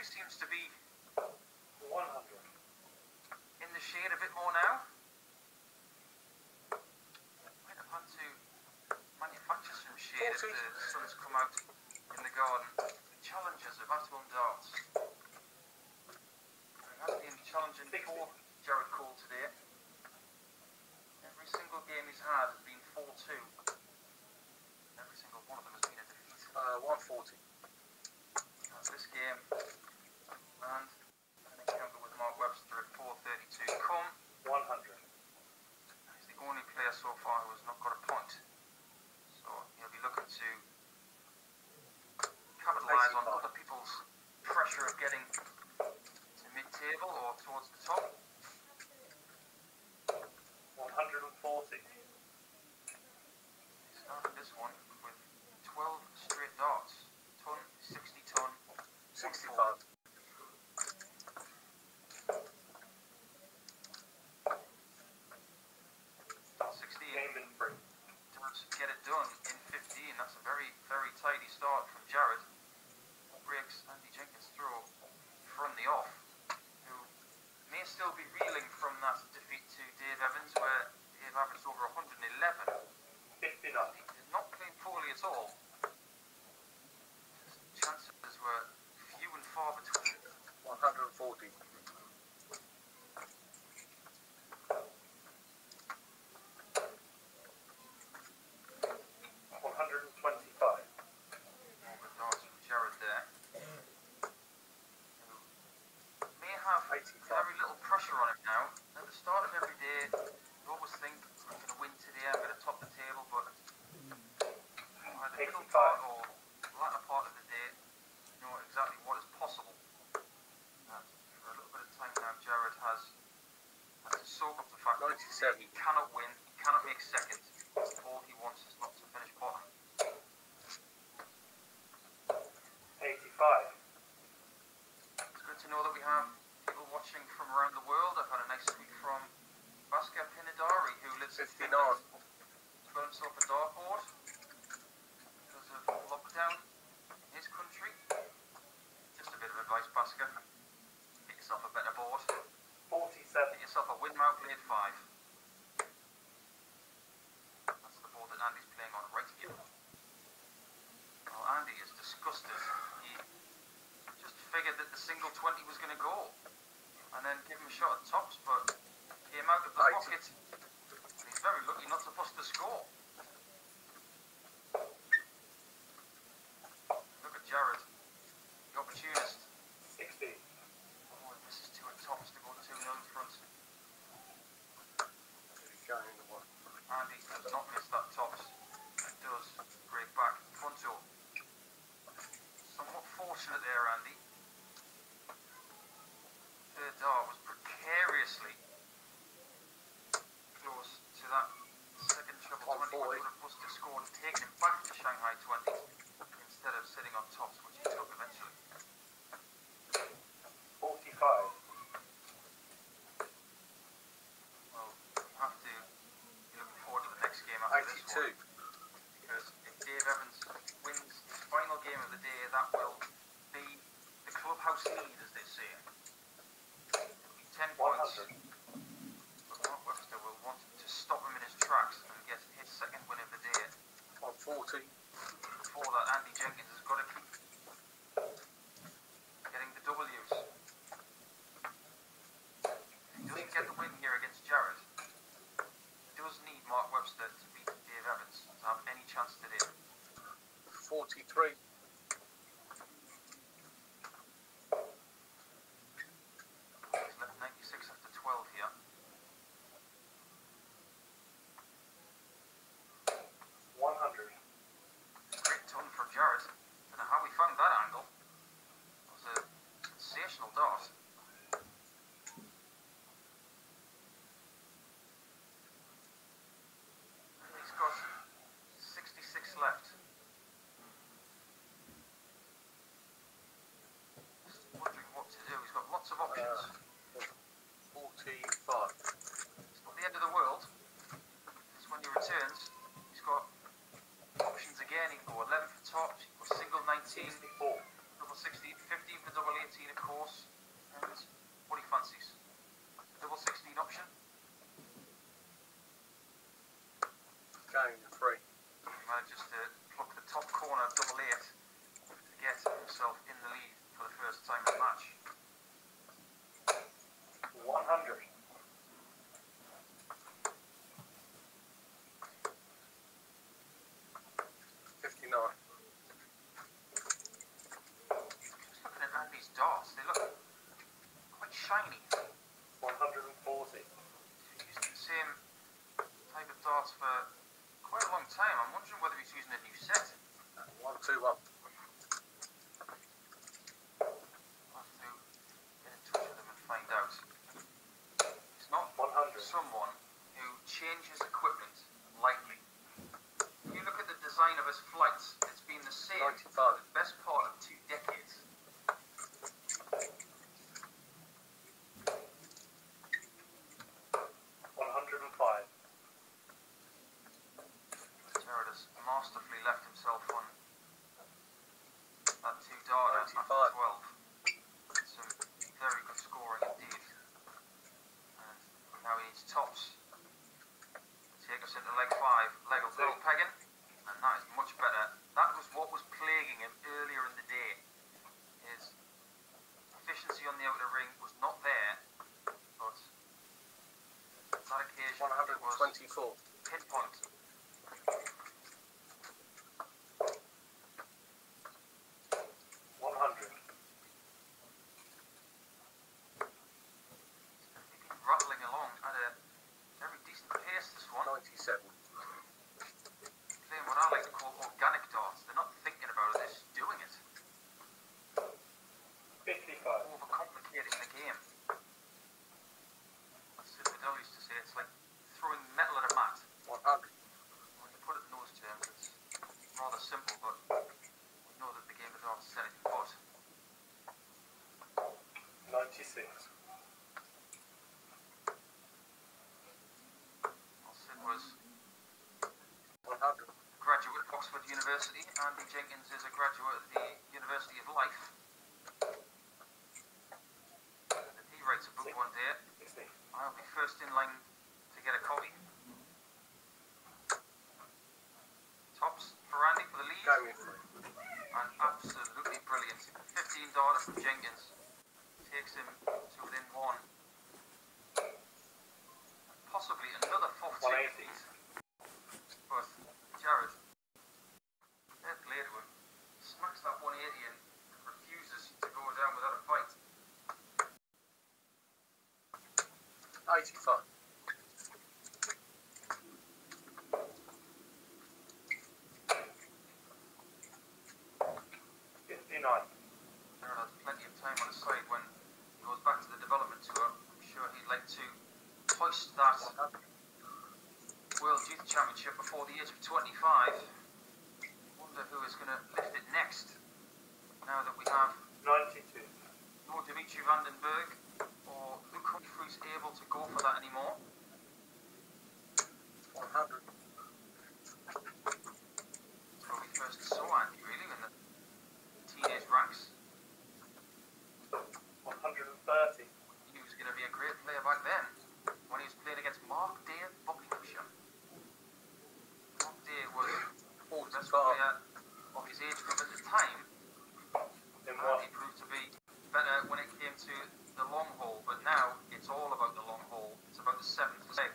seems to be 100. in the shade a bit more now. Might have had to manufacture some shade if the sun's come out in the garden. Challengers of At Home Darts. He has been challenging for Jared Cole today. Every single game he's had has been 4-2. Every single one of them has been a defeat. 140. That's this game. And an encounter with Mark Webster at 432. Come. 100. He's the only player so far who has not got a point. So he'll be looking to capitalise on other people's pressure of getting to mid-table or towards the top. 140. He started this one with 12 straight darts. Ton, 60 ton, 65. 16. Game in 3. Does get it done in 15. That's a very, very tidy start from Jared. Breaks Andy Jenkins' throw from the off, who may still be reeling from that defeat to Dave Evans, where Dave averaged over 111. 59. He did not play poorly at all. His chances were few and far between. 140. 125. More good darts from Jared there. Who may have 85. very little pressure on him now. At the start of every day, you always think, I'm going to win today, I'm going to top the table, but by the middle 85. part or latter part of the day, you know exactly what is possible. And for a little bit of time now, Jared has had to soak up the fact that 97. he cannot win, he cannot make second. All he wants is not to finish bottom. 85. It's good to know that we have people watching from around the world. I've had a nice tweet from Bhaskar Pinadari, who lives in 59. Finland. He's got himself a dartboard because of lockdown in his country. Just a bit of advice, Bhaskar. Get yourself a better board. 47. Get yourself a Windmount Blade 5. That's the board that Andy's playing on right here. Well, Andy is disgusted. He just figured that the single 20 was going to go and then give him a shot at tops, but came out of the 80. pocket. And he's very lucky not to bust the score. Look at Jared, the opportunist. 60. Oh, he misses two at tops to go 2-0 in front. Andy does not miss that tops. He does break back. Fronto. Somewhat fortunate there, Andy. Third dart was precariously close to that second treble 20, which would have busted score and taken him back to Shanghai 20 instead of sitting on tops, which he took eventually. 45. Well, we have to be looking forward to the next game after this 82. one, because if Dave Evans wins his final game of the day, that will be the clubhouse lead, as they say. It'll be 10 points. 100. But Mark Webster will want to stop him in his tracks and get his second win of the day. 140. Before that, Andy Jenkins has got to keep getting the W's. If he doesn't get the win here against Jared, he does need Mark Webster to beat Dave Evans to have any chance today. 43. He's left 96 after 12 here. 100. Great ton from Jared. Don't know how he found that angle. It was a sensational dart. And he's got 66 left. 94. Pinpoint. They've been rattling along at a very decent pace, this one. 97. Playing what I like to call organic darts. They're not thinking about it, they're just doing it. 55. Overcomplicating the game. As Sid Liddell used to say, it's like throwing metal at a mat. 100. When you put it in those terms, it's rather simple, but we know that the game of darts is anything but. 96. Well, Sid was 100. a graduate of Oxford University. Andy Jenkins is a graduate of the University of Life. If he writes a book one day, 60. I'll be first in line to get a copy. Tops for Andy for the lead. Go with me. And absolutely brilliant. 15 darter from Jenkins. Takes him to within one. Possibly another 40. 180. But Jared, fair play to him. Smacks that 180 and refuses to go down without a fight. 85. 59. Jared has plenty of time on his side when he goes back to the development tour. I'm sure he'd like to hoist that 100. World Youth Championship before the age of 25. Wonder who is going to lift it next. Now that we have 92. no Dimitri Vandenberg or Luke Humphreys able to go for that anymore. 100. That's where we first saw Andy really in the teenage ranks. 130. He was going to be a great player back then when he was playing against Mark Day of Buckinghamshire. Mark Day was the best 45. player of his age group at the time. In And what? he proved to be better when it came to the long haul, but now it's all about the long haul. It's about the seventh leg.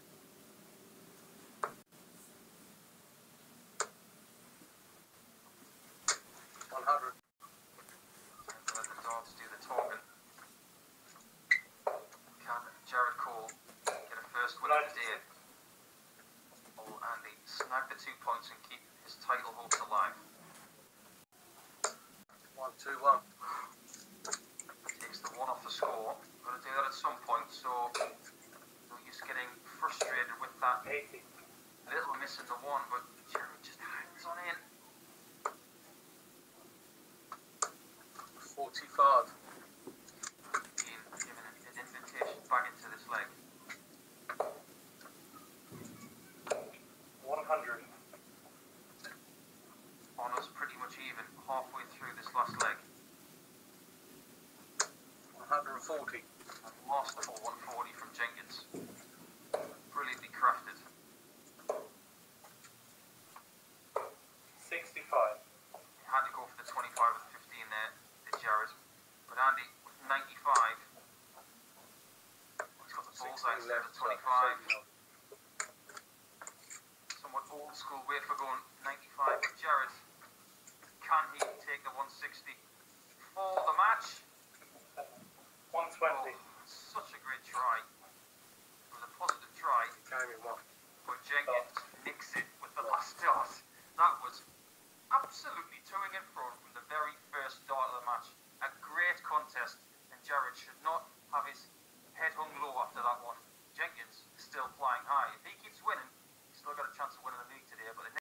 100. Time to let the darts do the talking. Can Jared Cole get a first win of the day? Will Andy snag the 2 points and keep his title hopes alive? 121. Takes the one off the score. Got to do that at some point, so no use getting frustrated with that 80. little miss in the one, but Jared just hangs on in. 45. Being given an invitation back into this leg. 100. Honours pretty much even halfway through this last leg. 140. And masterful 140 from Jenkins. Brilliantly crafted. 65. He had to go for the 25 with 15 there, did Jared. But Andy with 95. He's got the bullseye instead of 25. Somewhat old school way for going 95 with Jared. Can he take the 160 for the match? 120. Such a great try. It was a positive try, Game in one. but Jenkins nicks it with the last dart. That was absolutely toing and fro from the very first dart of the match. A great contest, and Jared should not have his